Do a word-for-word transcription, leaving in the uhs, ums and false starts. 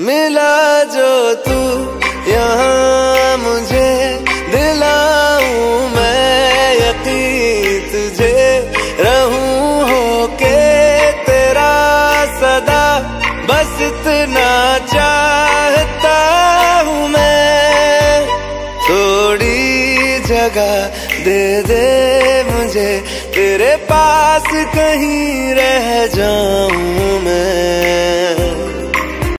मिला जो तू यहाँ मुझे, दिलाऊं मैं यकीन तुझे, रहूं होके तेरा सदा, बस इतना चाहता हूँ मैं। थोड़ी जगह दे दे मुझे, तेरे पास कहीं रह जाऊं मैं।